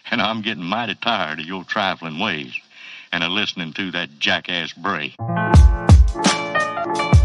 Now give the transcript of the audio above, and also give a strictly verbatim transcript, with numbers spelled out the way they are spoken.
and I'm getting mighty tired of your trifling ways and of listening to that jackass bray.